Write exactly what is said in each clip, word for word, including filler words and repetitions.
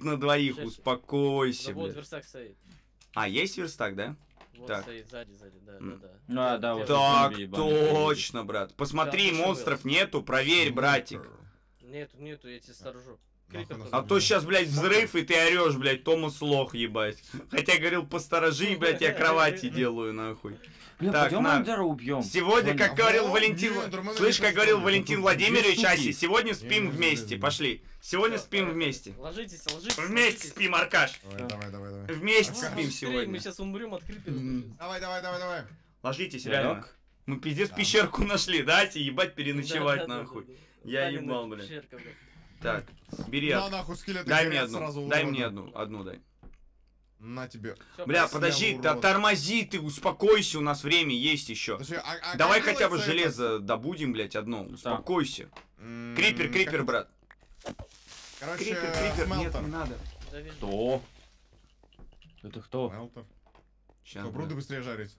хватит на двоих, Шесть. успокойся, Да вот блядь. верстак стоит. А, есть верстак, да? Вот Так. стоит сзади, сзади, да, М. да, да. А, да, вот Так, зомби ебаные точно, брат. Посмотри, Да, монстров нету, проверь, братик. Нету, нету, я тебе сторожу. Нахуй Крипер нас А тоже. то сейчас, блядь, взрыв, и ты орешь, блядь, Томас лох, ебать. Хотя говорил, посторожи, блядь, я кровати делаю, нахуй. Бля, Так, пойдем на. Эндера убьем. Сегодня, как А говорил вот Валентин... нет, Роман Слышь, как Ильич, говорил что ли? Валентин Тут Владимирович, две штуки. Аси, сегодня спим Не, не вместе, знаю. пошли. Сегодня Всё, спим давай, вместе. Ложитесь, ложитесь. Вместе ложитесь. спим, Аркаш. Давай, давай, давай, давай. Вместе А, спим быстрее, Мы сегодня. сейчас умрем от крипера. М. Давай, давай, давай, давай. Ложитесь, Лёг. реально. Мы пиздец Да. пещерку нашли, да, Аси, ебать, Да, переночевать, да, да, нахуй. да, да. Я Сталина ебал, блядь. пещерка, блядь. Так, бери, На от- нахуй скелеты дай мне горят одну, сразу, дай уроды. мне одну, одну дай. На тебе. Всё, Бля, спасибо. подожди, урод. да тормози ты, успокойся, у нас время есть еще. Подожди, а- а Давай как хотя бы делается железо добудем, блядь, одно, успокойся. это? М, Крипер, как крипер, это? брат. Короче, Крипер, крипер, нет, смелтер. не надо. Да, вижу. Кто? Это кто? Смелтер. Сейчас, Попробуй брат. быстрее жарить.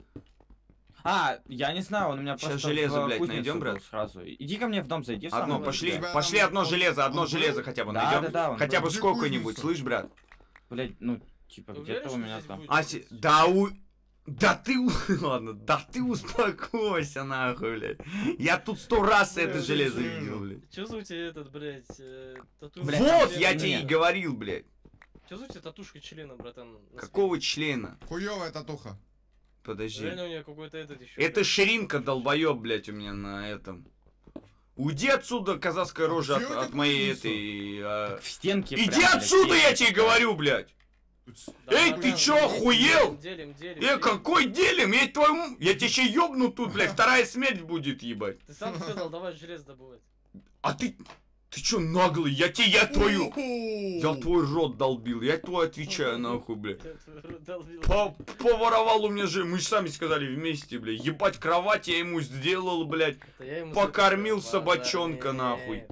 А, я не знаю, он у меня Щас просто железо, в блядь, кузницу найдем, был брат? сразу. Иди ко мне в дом, зайди. в Одно, самый пошли, дом. тебя пошли там одно он- железо, одно он железо был? хотя бы Да, найдем. да, да, он Хотя был. бы Где сколько-нибудь, кузница? слышь, брат? Блядь, ну, типа, Ты где-то уверен, у что меня здесь там. будет? Аси, да у... Да ты, у- ладно, да ты успокойся, нахуй, блядь. Я тут сто раз Бля, это я железо не видел, знаю. блядь. Чё за у тебя этот, блядь, э, тату? Блядь, Вот, там я нет. тебе и говорил, блядь. Чё за у тебя татушка члена, братан? на Какого члена? Хуёвая татуха. спине? Подожди. Реально у меня какой-то этот еще. Это ширинка, долбоёб, блядь, у меня на этом. Уйди отсюда, казахская рожа, от, Где от ты моей кузницу? этой... а, В стенке. Иди прям, блядь, отсюда, я стенки. тебе говорю, блядь! Эй, ты чё, охуел? Делим, делим, Э, делим. какой делим? Я твою... м- Я тебя еще ёбну тут, блядь, вторая смерть будет, ебать. Ты сам сказал, давай железо добывать. А ты... Ты чё наглый? Я тебе, я твою... Я твой рот долбил, я твой отвечаю, нахуй, блядь. По- Поворовал у меня же, мы же сами сказали вместе, блядь. Ебать кровать я ему сделал, блядь. Покормил собачонка, нахуй.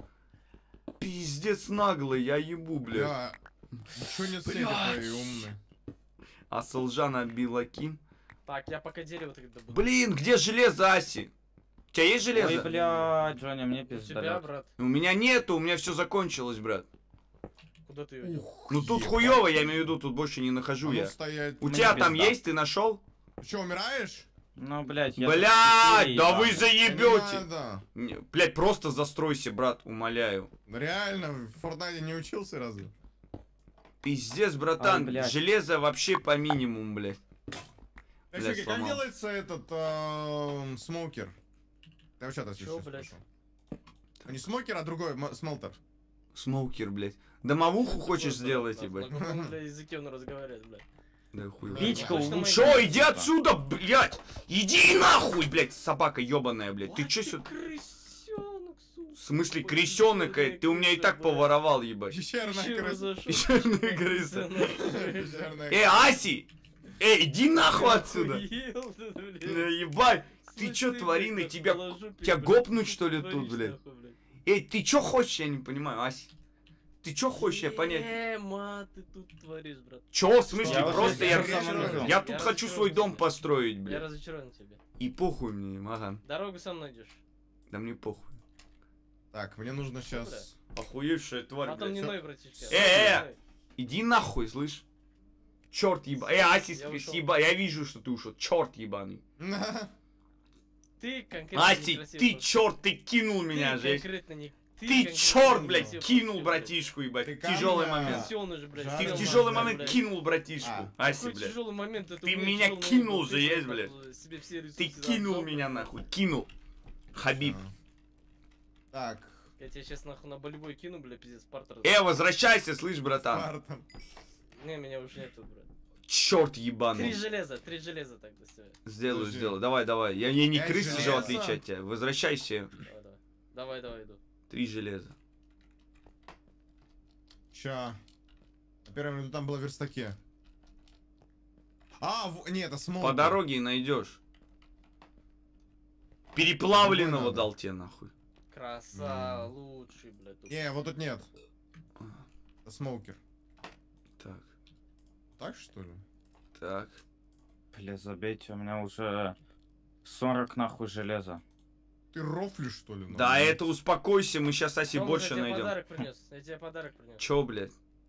Пиздец наглый, я ебу, блядь. Бля, ничего не цели Блядь. твои умные. А Солжана Билакин. Так, я пока дерево тогда добуду. Блин, где железо, Аси? У тебя есть Ой, железо? блядь, Джоня, мне У тебя, пиздалёт. брат, У меня нету, у меня все закончилось, брат. куда ты ее Ну тут Ебать. хуёво, я имею в виду, тут больше не А нахожу ну я. стоять. У Мне тебя там пизда. есть, ты нашел? Ты чё, умираешь? Ну, блядь, я... Блядь, тут да вы ебаный. заебете. Да. Не, блядь, просто застройся, брат, умоляю. Реально, в Фортнайте не учился разве? Пиздец, братан, Ай, блядь. железо вообще по минимуму, блядь. Блядь, Качуки, как сломал. делается этот эм, смокер? Ты вообще то Чё, блядь? Не смокер, а другой, м- смелтер. Смоукер, блядь. Домовуху хочешь сделать, ебать? На каком, бля, языке он разговаривает, блядь? Да хуй. Пичка Точно улучшит. Шо, иди отсюда, блядь! Иди нахуй, блядь, собака ебаная, блядь. Ты чё сюда? Крысёнок, сука. В смысле, крысёнок, э, ты у меня и так поворовал, ебать. Пещерная Чё крыса. зашёл? Пещерная крыса. Пещерная Э, Аси! Э, иди нахуй отсюда! Охуел ты, блядь. Да ебать! Ты Слышь, чё, блядь, тварина, так тебя... положу, тебя блядь, гопнуть, ты что ли, творишь, тут, блядь? нахуй, блядь? Эй, ты чё хочешь, я не понимаю, Ась? Ты чё хочешь, я понять? Э, ма, ты тут творишь, брат. Чё, в смысле, Я просто уже я... сам разочарован. Я тут хочу свой дом построить, Я блядь. разочарован в тебе. И похуй мне, ага. Дорогу сам найдешь. Да мне похуй. Так, мне нужно сейчас... Охуевшая тварь, Потом не блядь. ной, братишка. Э, э! Иди нахуй, слышь? Черт еба. Э, Аси, Я ушёл. съеба, я вижу, что ты ушел. Черт ебаный. Ты конкретно Аси, некрасив ты просто. черт, ты кинул Ты меня, жесть. конкретно не... Ты конкретно черт, некрасив блядь, просто, кинул блядь. братишку, ебать. Ты Тяжелый камня. момент. Крысёныш, блядь. Ты Ты в Жаль, тяжелый блядь, момент блядь. кинул братишку. А. Аси, Какой блядь. тяжелый момент, это Ты у меня меня тяжелый кинул момент, же, ты есть, сам блядь. там себе все Ты ресурсы кинул отдал, меня блядь. нахуй, кинул. Хабиб. Так, Я тебя сейчас нахуй на болевой кину, бля, пиздец, Спарта. раз- Э, возвращайся, слышь, братан. Спартан. Не, меня уже нету, брат. Черт Три ебаный. железа, три железа тогда все. Сделаю, Подожди. сделаю. Давай, давай. Я, я не Пять крыса же, в железа. отличие от тебя. Возвращайся. Давай, давай. Давай, давай, иду. Три железа. Ща. На первом ряду там было в верстаке. А, в... нет, это смолтер. По дороге найдешь. Переплавленного Другой надо. дал тебе нахуй. Краса, лучший, блядь. тут. Не, вот тут нет. Это смокер. Так, Так что ли? так. Бля, забейте, у меня уже сорок нахуй железа. Ты рофлишь что ли? Да, нахуй? это успокойся, мы сейчас Аси Тёма, больше я тебе найдем. подарок принес. Я тебе подарок принес. Чё, блядь?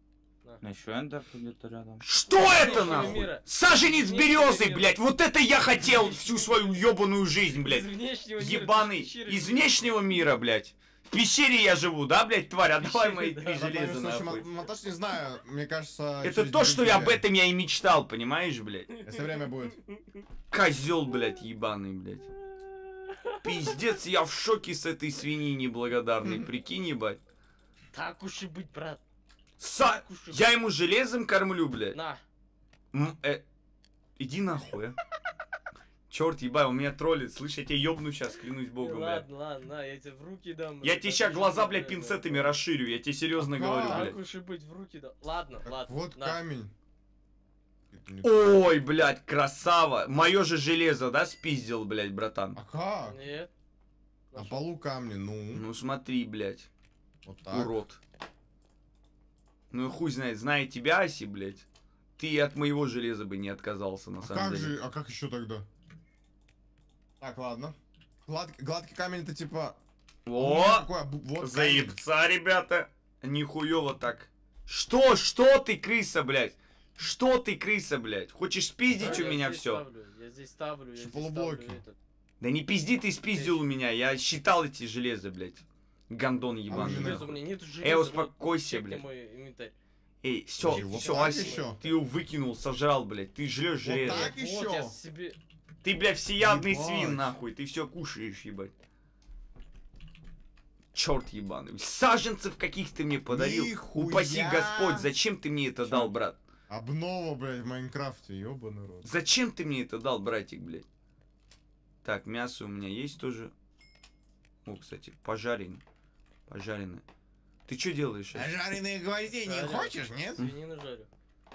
Еще эндер где-то рядом. Что это Внешнего нахуй? мира. Саженец Внешнего березы, мира. блядь. Вот это я хотел всю свою ебаную жизнь, блядь. Из внешнего мира, Ебаный. ты пещеры Из живешь. внешнего мира, блядь. В пещере я живу, да, блядь, тварь? Отдавай Пещере, мои да. три Да, железа, Слушай, нахуй. Мо- Мотош, не знаю, мне кажется... Это через то, что девять я об лет, этом я и мечтал, понимаешь, блядь? Если время будет. Козел, блядь, ебаный, блядь. Пиздец, я в шоке с этой свиньи неблагодарной, прикинь, ебать. Так уж и быть, брат. Са... Так уж и Я быть. ему железом кормлю, блядь. На. М, э, Иди нахуй, а. Черт, ебай, он меня троллит, слышь, я тебя ебну сейчас, клянусь богом, блядь. Ладно, ладно, на, я тебе в руки дам. Я блядь, тебе а сейчас ты глаза, что, блядь, блядь, пинцетами блядь. расширю, я тебе серьезно Ага. говорю, Так блядь. уж и быть, в руки дам. Ладно, Так ладно. вот на. камень. Это не- Ой, блядь, красава. Мое же железо, да, спиздил, блядь, братан? А как? Нет. На полу камни, ну. Ну смотри, блядь, Вот так. урод. Ну и хуй знает, зная тебя, Аси, блядь, ты и от моего железа бы не отказался, на А самом как деле. же, а как еще тогда? Так, ладно. Глад- гладкий камень это типа... у меня О, какой обу- вот камень. заебца, ребята. Нихуево так. Что, что ты, крыса, блядь? Что ты, крыса, блядь? Хочешь спиздить Я у меня здесь все? ставлю, Я здесь ставлю, я здесь Полублоки. ставлю этот. Да не пизди ты спиздил у меня, я считал эти железа, блядь. Гандон ебаный. именно- Железо у меня нету железа. Эй, вот, успокойся, чекни блядь. мой инвентарь. Эй, все, Чего? все, Так Ася, еще? ты его выкинул, сожрал, блядь. Ты жрешь Вот железо. так? Вот еще? я себе... Ты, блядь, всеядный Ебать. свин, нахуй. Ты все кушаешь, ебать. Черт ебаный. Саженцев каких ты мне подарил. Нихуя. Упаси Господь, зачем ты мне это дал, брат? Обнова, блядь, в Майнкрафте, ёбаный рот. Зачем ты мне это дал, братик, блядь? Так, мясо у меня есть тоже. О, кстати, пожаренное. Пожаренное. Ты что делаешь? Ася? Жареные гвозди не Жарю. хочешь, нет? Свинину жарю.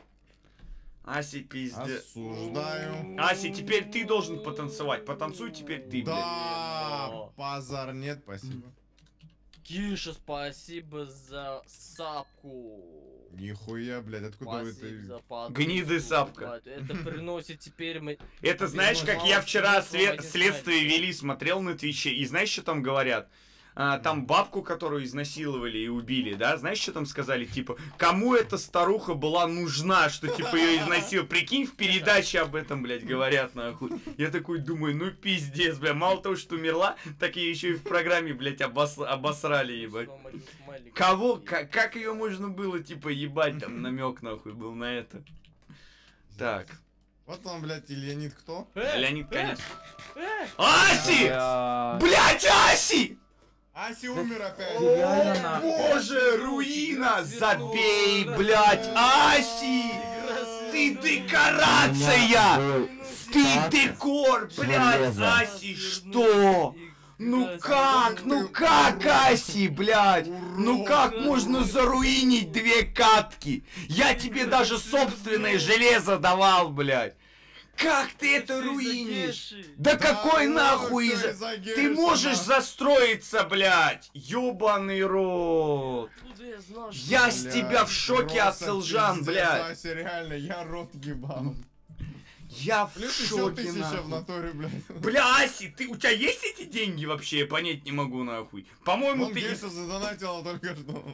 Аси, пиздец. Осуждаю. Аси, теперь ты должен потанцевать. Потанцуй теперь ты, блядь. Да, блядь. базар нет, спасибо. Киша, спасибо за сапку. Нихуя, блядь, откуда вы Спасибо за это... подписку, Гниды сапка. блядь. Это приносит теперь мы... Это знаешь, как я вчера сле- Один следствие смайлик. вели, смотрел на Твиче, и знаешь, что там говорят? А, там бабку, которую изнасиловали и убили, да? Знаешь, что там сказали? Типа, кому эта старуха была нужна, что типа ее изнасиловали? Прикинь, в передаче об этом, блядь, говорят, нахуй. Я такой думаю, ну пиздец, бля, мало того, что умерла, так и еще и в программе, блядь, обос- обосрали, ебать. Снова один смайлик. Кого, как, как ее можно было, типа, ебать, там, намек, нахуй, был на это. Так, Вот он, блядь, Ильянит кто? Э, Леонид, э, конечно. э, Аси! Я... Блять, Аси! Аси умер опять. Реально нахуй. Боже, руина! Забей, блять, Аси! Ты декорация! Ты декор, блять, Аси, что? Ну как, ну как, Аси, блядь? Ну как можно заруинить две катки? Я тебе даже собственное железо давал, блядь. Как ты это Всё из-за руинишь? Геши. Да какой вот нахуй всё из-за... из-за Ты Геши, можешь нахуй. застроиться, блядь? Ёбаный рот. Откуда я знал, что- Я с Блядь, тебя в шоке, просто Асылжан, пиздец, блядь. Ася, реально, я рот ебал. Я в Плюс еще шоке, тысяча в нахуй. натуре, блядь. Бля, Аси, ты, у тебя есть эти деньги вообще? Я понять не могу, нахуй. По-моему, Он ты... Геша задонатил только что.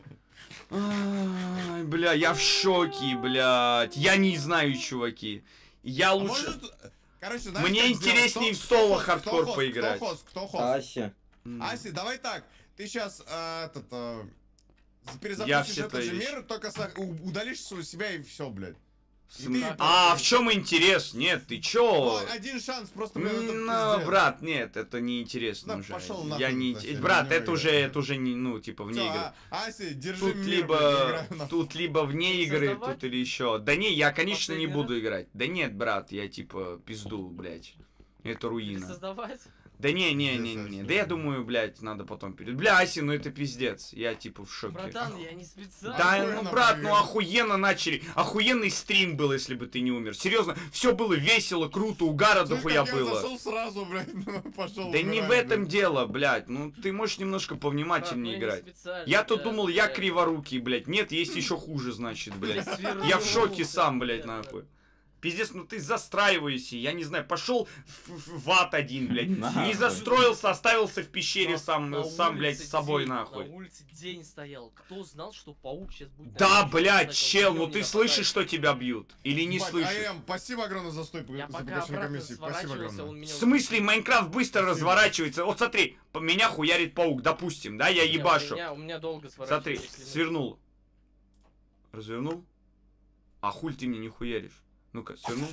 Ай, бля, я в шоке, блядь. Я не знаю, чуваки. Я А лучше... может, короче, знаешь, Мне как интереснее сделать? в соло Кто- хардкор кто хост, поиграть. Кто хост, кто хост? Ася. М. Аси, давай так. Ты сейчас этот э, Я перезапустишь все этот твои же вещи. мир, только со- у- удалишь у себя и все, блядь. С- И ты- А, в чем интерес? Нет, ты Ну, чё? один шанс, просто, блин, это Ну, пиздец. брат, нет, это не интересно Да уже. пошёл нахуй, Я не... Вася, Брат, не это уже, играй. это уже не, ну, типа, вне Всё, игры. а, Ася, держи Тут мир, либо, блядь, не играю нахуй. тут либо вне игры, Создавать? тут или еще. Да не, я, конечно, не Последний буду играть. Да нет, брат, я типа пизду, блядь. Это руина. Создавать? Да не, не, не, Пиздец, не, не. Аси. Да я думаю, блядь, надо потом перед. Бля, Аси, ну это пиздец. Я типа в шоке. Братан, я не специально. Да, Охуенно ну, брат, ну поиграл. охуенно начали. Охуенный стрим был, если бы ты не умер. Серьезно, все было весело, круто, угара Слышь, дохуя как я было. зашел сразу, блядь, ну, пошел. Да не в умирать, этом блядь. дело, блядь. Ну ты можешь немножко Брат, повнимательнее ну я не играть. специально, Я-то да, думал, я да. криворукий, блядь. Нет, есть еще хуже, значит, блядь. свернулся, Я в шоке сам, блядь, да, да. нахуй. Пиздец, ну ты застраивайся, я не знаю, пошел в, в, в ад один, блядь. Нахуй. Не застроился, оставился в пещере На- сам, на сам, блядь, улице с собой, день, нахуй. На улице день стоял. Кто знал, что паук сейчас будет... на Да, меня блядь, нападать? чел, Он ну не ты нападает. слышишь, что тебя бьют? Или не Ебать, слышишь? АМ, спасибо огромное за стой Я за пока погашение обратно комиссии. Спасибо сворачивался, огромное. он меня... В смысле, Майнкрафт быстро Спасибо. разворачивается? Вот смотри, по- меня хуярит паук, допустим, да, я Не, ебашу. У меня, у меня долго Смотри, сворачивается. если свернул. Развернул? А хуль ты мне не хуяришь? Ну-ка, свернул.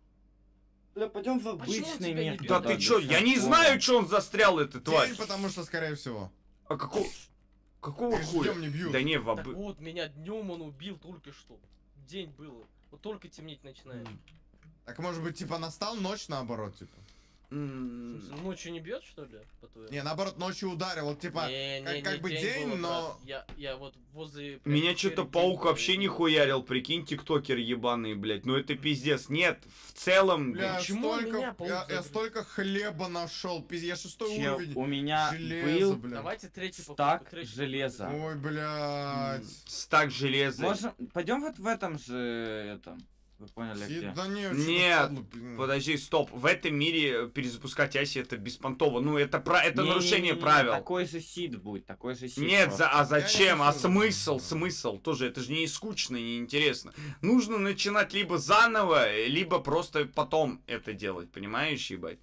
Бля, пойдем в Почему он обычный тебя не мир. бьет? Да Да, ты чё, я не всякого. знаю, чё он застрял, этот тварь. День, потому что, скорее всего. А какого... Какого Их хуя? днём не бьют. Да не, в Так обы- вот, меня днем он убил только что. День было. Вот только темнеть начинает. Так может быть, типа, настал ночь наоборот, типа. В М, смысле, ночью не бьет, что ли? по-твоему? Не, наоборот, ночью ударил, вот типа, Не, как- не, как не, бы день день, было, но- брат. Я, я вот возле... прям Меня пещеры что-то день паук был, вообще и не был. хуярил, прикинь, тиктокер ебаный, блядь. Ну это пиздец. Нет, в целом... Бля, Почему столько, меня паук я, я загрыз? столько хлеба нашел, пиздец, я шестой Чел, уровень. у меня Железо, был бля. Давайте третий попытку, стак третий железа. попытку. Ой, блядь. Стак железа. Можем... Пойдем вот в этом же, этом. Вы поняли, Си- где? Да не, чё-то Нет, падлу, пи- Подожди, стоп. В этом мире перезапускать Аси это беспонтово. Ну это, про... это Не-не-не-не, нарушение правил. Такой же сид будет, такой же сид. Нет, просто. за, а зачем? А хочу. смысл? Смысл? Тоже это же не скучно, не интересно. Нужно начинать либо заново, либо просто потом это делать, понимаешь, ебать?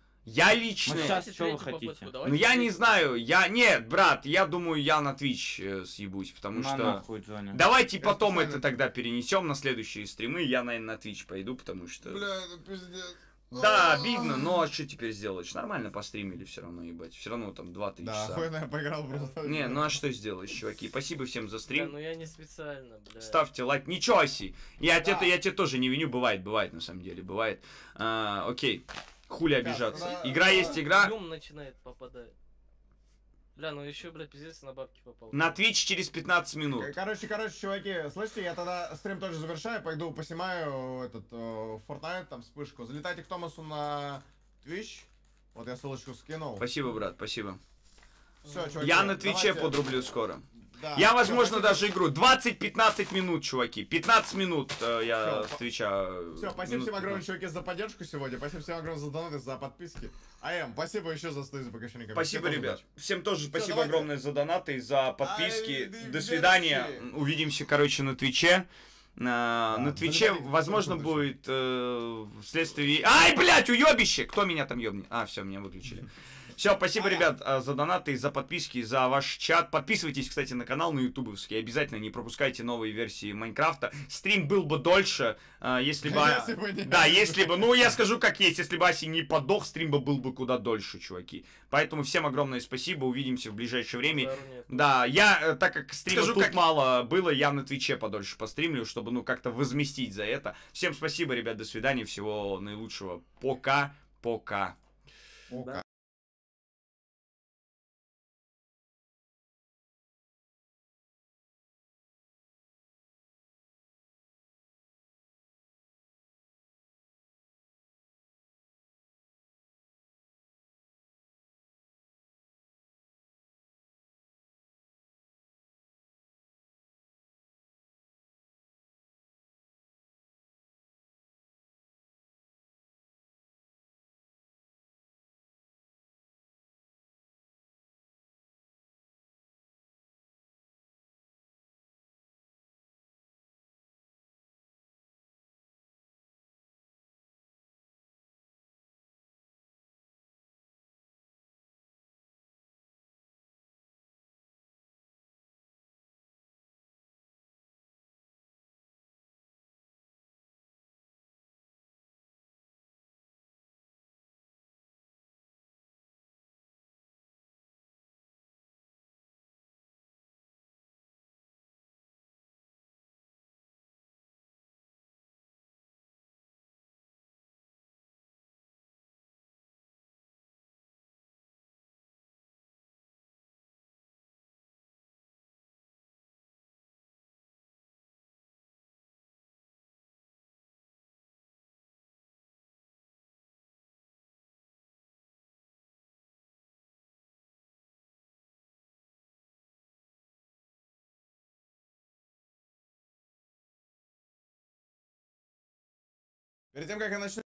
Я лично... Ну, сейчас Давайте что вы третью хотите? попытку, давайте Ну я не третью. знаю, я... Нет, брат, я думаю, я на Twitch э, съебусь, потому На что... нахуй, Джонни. Давайте Я потом специально- это тогда перенесем на следующие стримы. Я, наверное, на Twitch пойду, потому что... Бля, это пиздец. Да, А. обидно, но а что теперь сделаешь? Нормально постримили все равно, ебать. Все равно там два-три Да, часа. охуенно я поиграл просто. Не, ну а что сделаешь, чуваки? Спасибо всем за Да, стрим. ну я не специально, бля. Ставьте лайк. Ничего, Оси. Я, Да. тебя, я тебя тоже не виню. Бывает, бывает, на самом деле. Бывает. А, окей. Хули Ребят, обижаться. да, Игра да. есть игра. Днем начинает попадать. Бля, ну еще, блядь, пиздец, на бабки попал. На Twitch через пятнадцать минут. Короче, короче, чуваки, слышите, я тогда стрим тоже завершаю, пойду поснимаю этот э, Fortnite, там вспышку. Залетайте к Томасу на Twitch. Вот я ссылочку скинул. Спасибо, брат, спасибо. Все, чуваки. Я на Твиче давайте- подрублю скоро. Да, Я, всё, возможно, спасибо. даже игру. двадцать-пятнадцать минут, чуваки. пятнадцать минут э, я Всё, с Твича. э, Все, спасибо минут всем огромное, пятнадцать. чуваки, за поддержку сегодня. Спасибо всем огромное за донаты, за подписки. АМ, спасибо еще за стой, за погашение комиссии. Спасибо, Всем тоже ребят. удачи. Всем тоже спасибо давайте. огромное за донаты, за подписки. Ай, да, До да, свидания. вообще. Увидимся, короче, на Твиче. На, Да, на Твиче, залетайте, возможно, круто будет э, вследствие... Ай, блядь, уебище! Кто меня там ёбнет? А, все, меня выключили. Все, спасибо, ребят, э, за донаты, за подписки, за ваш чат. Подписывайтесь, кстати, на канал на ютубовский. Обязательно не пропускайте новые версии Майнкрафта. Стрим был бы дольше, э, если бы... Если бы не- Да, если бы... Ну, я скажу как есть. Если бы Аси не подох, стрим бы был бы куда дольше, чуваки. Поэтому всем огромное спасибо. Увидимся в ближайшее время. Базару нет. Да, я, э, так как стрима Скажу, тут как- мало было, я на Твиче подольше постримлю, чтобы, ну, как-то возместить за это. Всем спасибо, ребят, до свидания, всего наилучшего. Пока, пока. Ока. Перед тем, как я начну...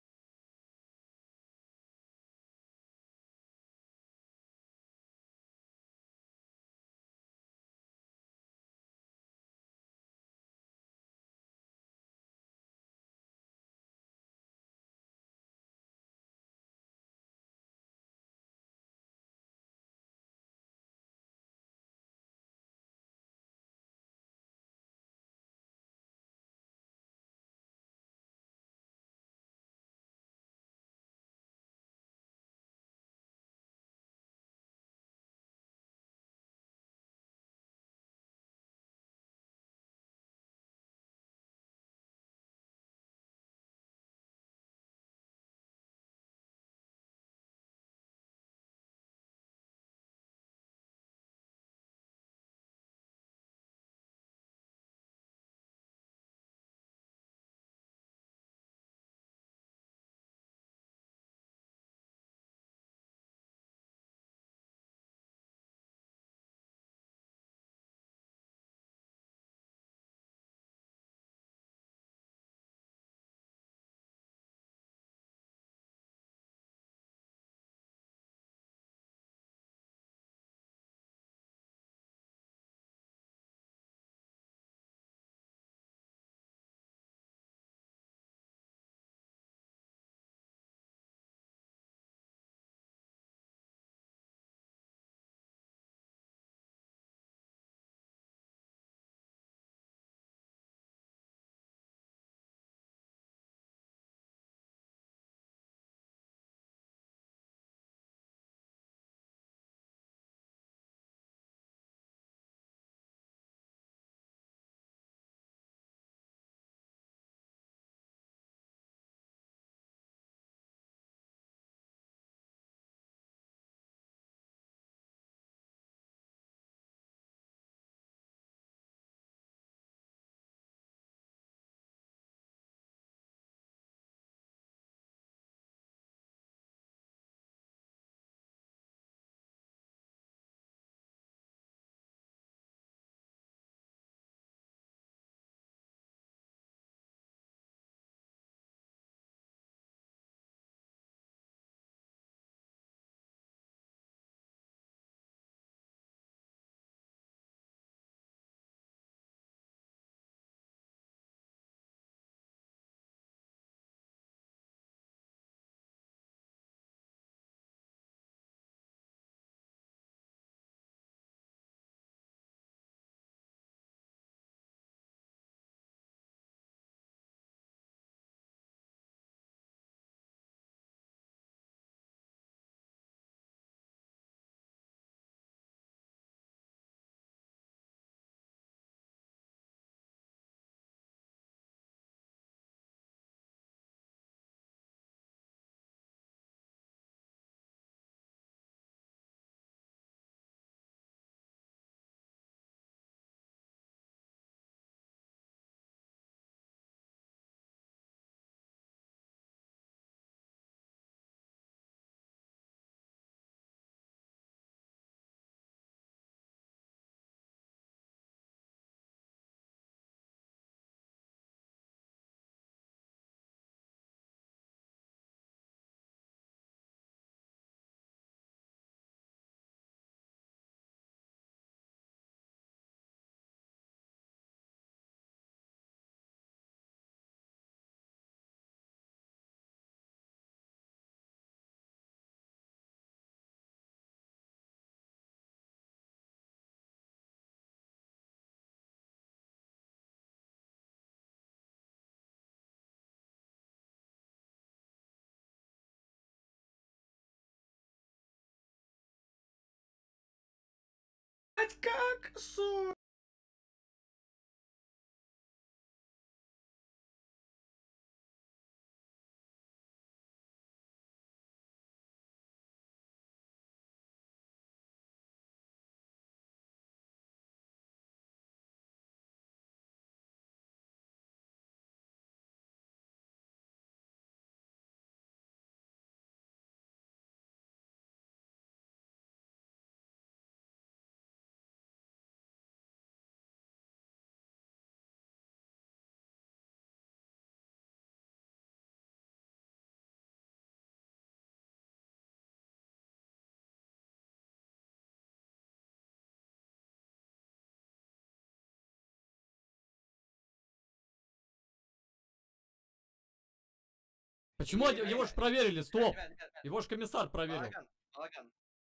Как? Су... Почему Не, его ребят, же проверили? Стоп! Ребят, ребят, ребят, Его же комиссар проверил. балаган, балаган.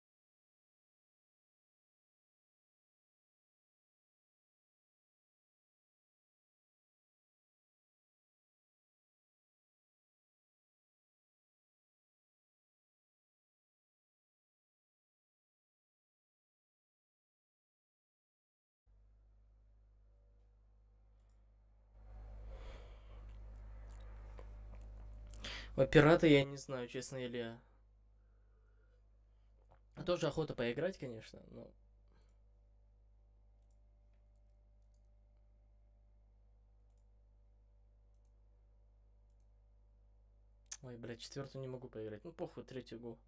О, пираты я не знаю, честно, или... Тоже охота поиграть, конечно, но... Ой, блядь, четвертую не могу поиграть. Ну, похуй, третью гу.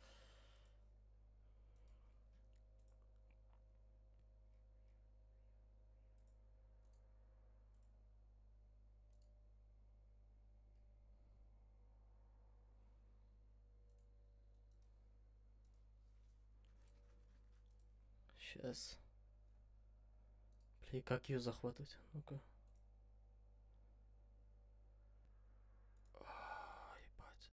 Сейчас. Бля, как ее захватывать? Ну-ка. А, ебать.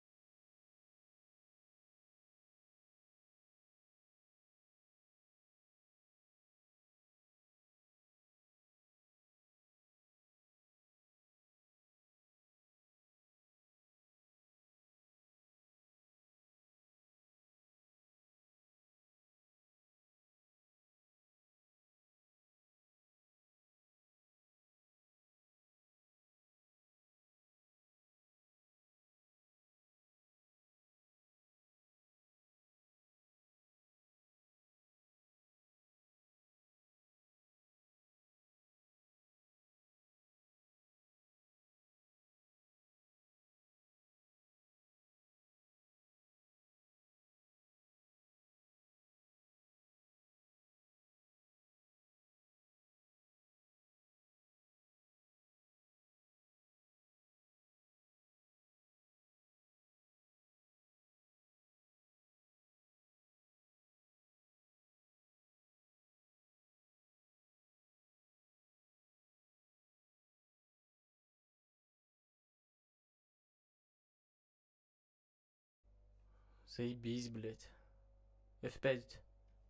Заебись, блядь. эф пять.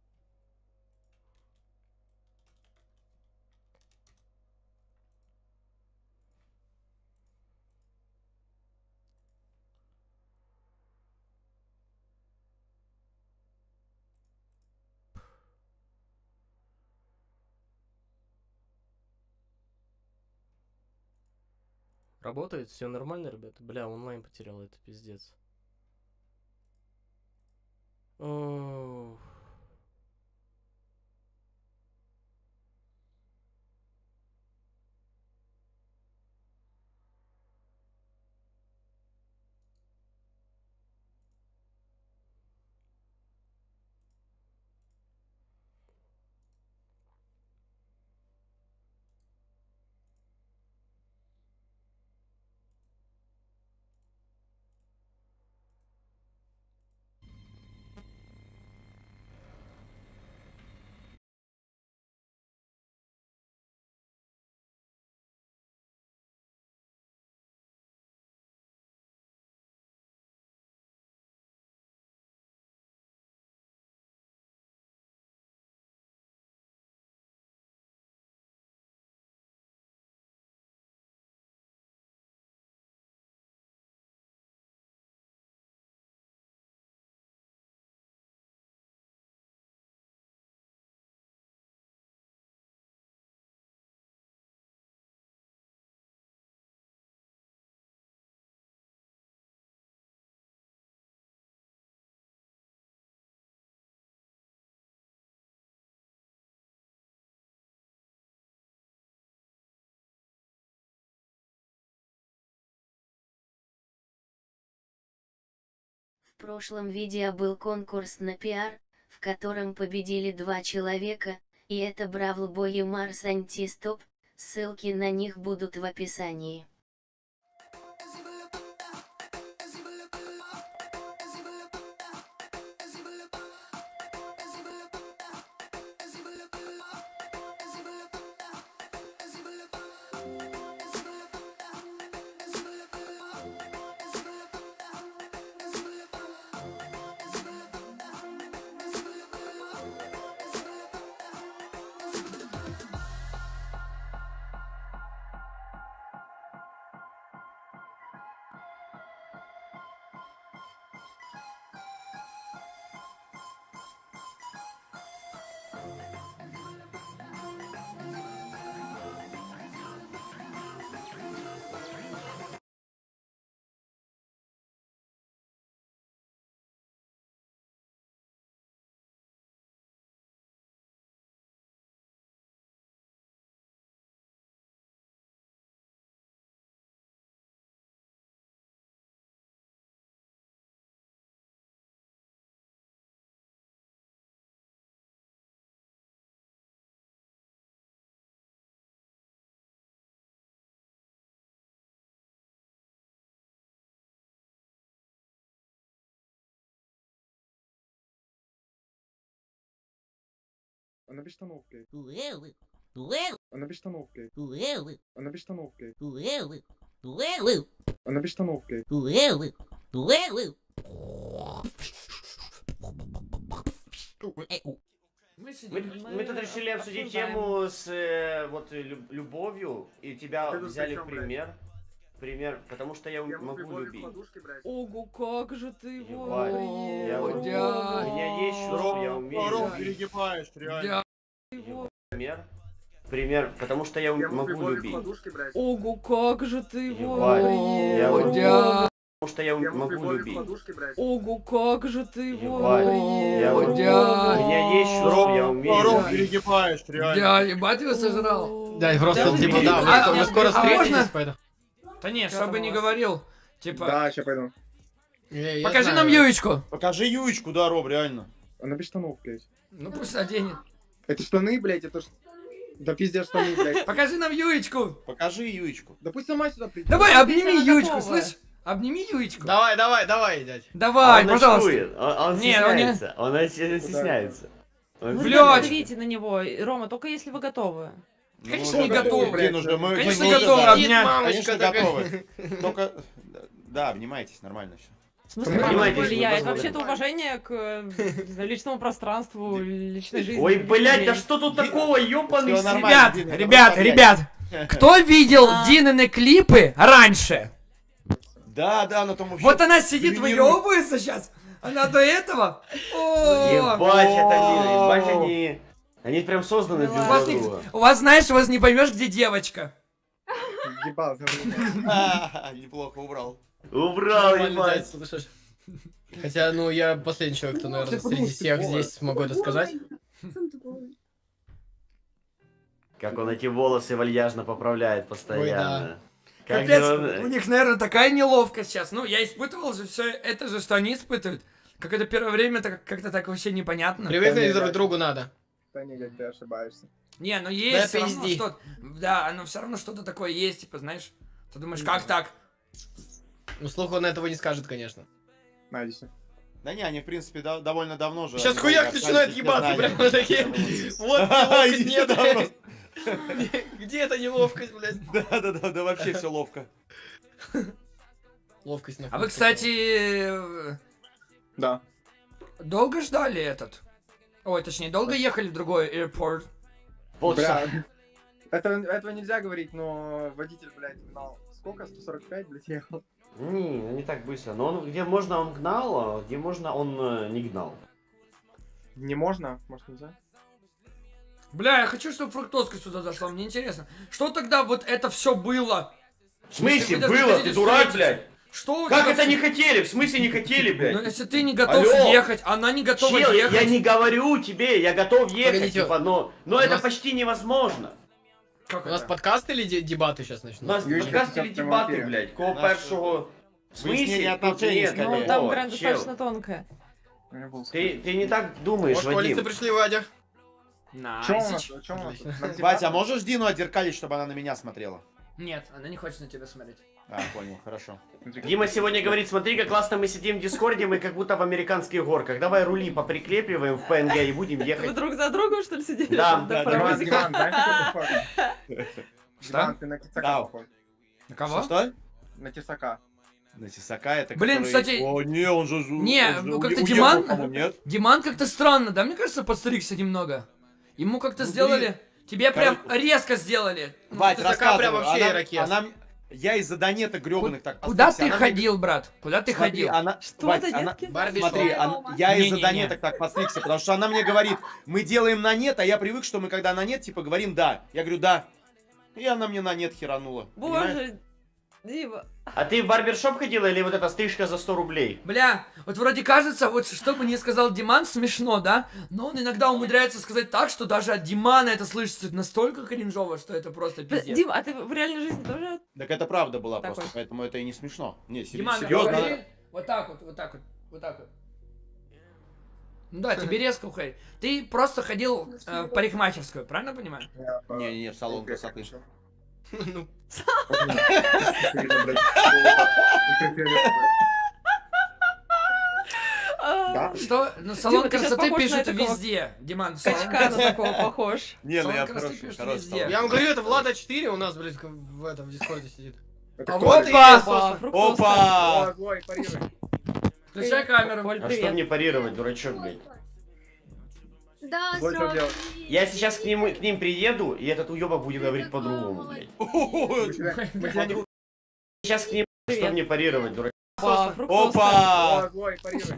Работает? Все нормально, ребята? Бля, онлайн потерял, это пиздец. О, В прошлом видео был конкурс на пиар, в котором победили два человека, и это Бравл Бой и Марс Антистоп, ссылки на них будут в описании. Она без штанов, блядь. Она без штанов, блядь. Она без штанов, блядь. Она без штанов, блядь. Мы, мы тут решили обсудить тему с э, вот лю- любовью, и тебя Ты тут взяли при в чём, пример. Пример, потому что я, Я могу любовь любить. подушки, блядь. Ого, как же ты Ебать, его. я вот- дядь. У меня есть чувство, я умею Ром, любить. перегибаешь, реально. Пример. Пример, потому что я Я могу любовь любить. подушки, блядь. Ого, как же ты его. Ебать, я вот- дядь. Потому что я Я могу любовь любить. подушки, блядь. Ого, как же ты его. Ебать, я вот- дядь. У меня есть чувство, я умею Ром, любить. перегибаешь, реально. Дядь, ебать его сожрал. Да, и просто, Даже типа, не да, видно. мы, А, мы скоро а встретитесь, можно? поэтому... Да нет, Я чтобы там не вас- говорил. Типа, Да, сейчас пойду. Я- я покажи знаю. нам Юечку. Покажи Юечку, да, Ром, реально. Она без штанов, блядь. Ну пусть оденет. Это штаны, блядь, это ж... Да пиздец штаны, блядь. Покажи нам Юечку. Покажи Юечку. Да пусть сама сюда придет. Давай, обними она Юечку, готовая. слышь? Обними Юечку. Давай, давай, давай, дядь. Давай, он пожалуйста. ночует, он, он Не, он не- стесняется, он, не... стесняется. Он- Вы Блядь. смотрите на него, Рома, только если вы готовы. Конечно, Ну, не да, готовы, блин, уже мы... Конечно, мы- готовы да, обнять. Конечно, такая. готовы. Только... Да, обнимайтесь, нормально все. В смысле, Понимаете, как что влияет? посмотрим. Вообще-то уважение к э, не знаю, личному пространству, личной жизни. Ой, других блядь, да людей. что тут такого, ёбаный Всё свет? нормально. Ребят, Дина, ребят, давай, ребят, кто видел А. Динины клипы раньше? Да, да, на том вообще... Вот она сидит, тренирует. выебывается сейчас. Она до этого. О, Ебать, это Дина, ебать, они... Они прям созданы Ну друг у вас, для не, друга. у вас, знаешь, у вас не поймешь, где девочка. Ебал, забыл. А, неплохо убрал. Убрал, Нормально, ебать. дядь, слышишь? Хотя, ну, я последний человек, кто, наверное, среди всех здесь могу это сказать. Как он эти волосы вальяжно поправляет постоянно. Как Капец, же у он... них, наверное, такая неловкость сейчас. Ну, я испытывал же все это же, что они испытывают. Как это первое время, так как-то так вообще непонятно. Привыкнуть друг к другу надо. Да не, дядь, ты ошибаешься. Не, ну Да есть все равно пизди. что-то. Да, но все равно что-то такое есть, типа, знаешь. Ты думаешь, как так? Ну, слух он этого не скажет, конечно. Надеюсь. Да не, они, в принципе, да- довольно давно же... Сейчас они хуяк долго начинает общались, ебаться, все прям знали. такие. Вот Иди неловкость, нет, сюда блядь. просто. Где эта неловкость, блядь? Да, да, да, да, вообще все ловко. Ловкость на А вы, кстати, э, Да. долго ждали этот? Ой, точнее, долго ехали в другой аэропорт? Полчаса. Бля, это, этого нельзя говорить, но водитель, блядь, гнал. Сколько? сто сорок пять, блядь, ехал. Не, ну не так быстро. Но он, где можно, он гнал, а где можно, он э, не гнал. Не можно? Может, нельзя? Бля, я хочу, чтобы фруктозка сюда зашла, мне интересно. Что тогда вот это все было? В смысле Если вы даже не было? хотите Ты дурак, встретиться. блядь? Что у Как тебя это всё- не хотели? В смысле не хотели, блядь? Ну, если ты не готов Алло. ехать, она не готова Чел, ехать. я не говорю тебе, я готов ехать, Погодите, типа, но, но у это нас- почти невозможно. Как У нас это? подкаст или де- дебаты сейчас У начнутся? нас Юрий, подкаст как или в прямом дебаты, эфире. блядь? Кого Наше першого... В выяснение смысле? отношений, Нет, скорее. Ну, ну, там вот, грань чел. достаточно тонкая. Ты, ты не так думаешь, Может, улицы Вадим. пришли, Вадя? Чё у нас? Найсич. Чё у нас? Отлично. Нам типа- Вася, а можешь Дину отдеркалить, чтобы она на меня смотрела? Нет, она не хочет на тебя смотреть. А, понял, хорошо. Дима сегодня говорит, смотри, как классно мы сидим в Дискорде, мы как будто в американских горках. Давай рули поприкрепливаем в пэ эн гэ и будем Вы ехать. друг за другом, что ли, сидели? Да, Там да, до Диман, паровозика? Диман, знаешь, какой ты похож? Что? Диман, ты на Тесака Да. похож. На кого? Что? На Тесака. На Тесака это Блин, который- кстати- О, не, он же... Не, он же ну уе- как-то уехал, Диман- по-моему, нет? Диман как-то странно, да? Мне кажется, подстригся немного. Ему как-то Ну, сделали... Тебе прям Короче- резко сделали. Вать, Тесака рассказывай. прям вообще она, ирокез. она- Я из-за донеток гребаных так Куда постригся, ты она мне- ходил, брат? Куда ты Смотри, ходил? она... Что Вать, это, она- детки? Барби Смотри, шоу. она- я из-за Не-не-не. донеток так подстригся, потому что она мне говорит, мы делаем на нет, а я привык, что мы когда на нет, типа, говорим да. Я говорю, да. И она мне на нет херанула. понимаешь? Боже, Дима. А ты в барбершоп ходила или вот эта стрижка за сто рублей? Бля, вот вроде кажется, вот что бы ни сказал Диман, смешно, да? Но он иногда умудряется сказать так, что даже от Димана это слышится настолько кринжово, что это просто пиздец. Дима, а ты в реальной жизни тоже? Так это правда была Такой. просто, поэтому это и не смешно. Не, сер- Диман, серьезно. говори. Вот так вот, вот так вот, вот так вот. Ну да, тебе резко уходить. Ты просто ходил э, в парикмахерскую, правильно понимаю? Не-не-не, в салон красоты. Ну, А, Да, Что? Ну, салон Дима, ты щас красоты похож на пишут такого везде. Диман, салон Качка на такого похож. Не, ну Салон я красоты хороший, пишут хороший везде. салон. Я вам говорю, это Влада четыре у нас, блядь, в этом, в Дискорде сидит. Это А кто? вот и Опа, есть. фруктоз. Опа! О, злой, парируй. Включай камеру. Коль, А что привет. мне парировать, дурачок, блядь? Да, Злой, что делать? Я сейчас к ним, к ним приеду, и этот уебок будет говорить по-другому, блядь. Мы тебя- мы тебя не- Сейчас к ним, что Привет. мне парировать, дурачок? Опа, фруктоз. Опа! О, злой, парируй.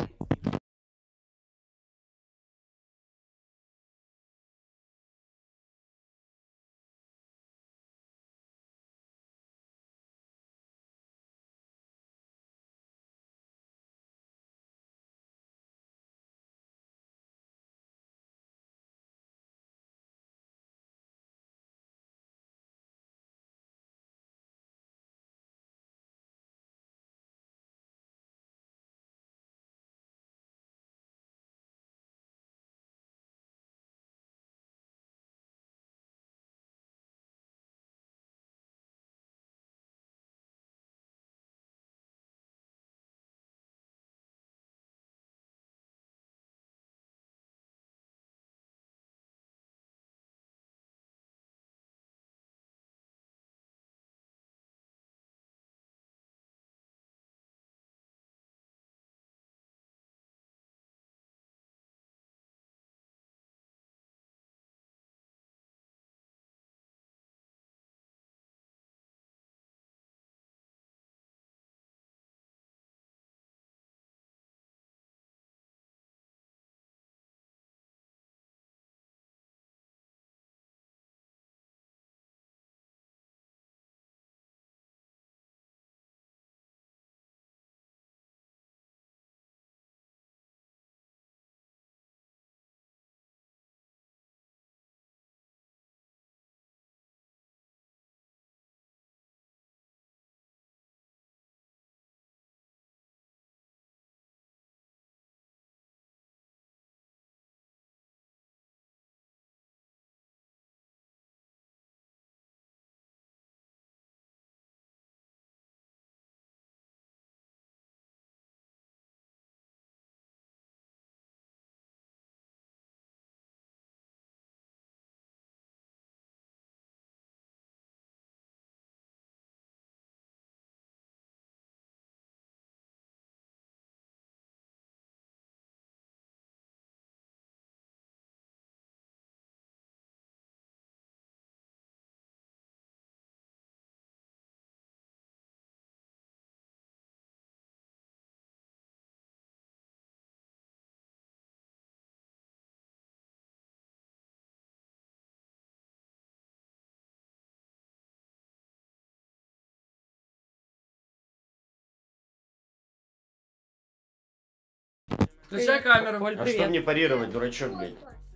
Включай камеру. Коль, А что привет. мне парировать, дурачок, блядь?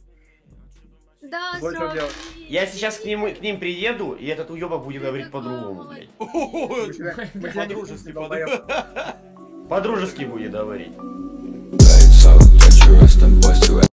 Да, Злой, что делать? Я сейчас к ним, к ним приеду, и этот уебок будет говорить по-другому, блядь. Мы тебя- мы тебя не По-дружески, долбоёб. По-дружески будет говорить. Lights out, got you resting, boys, to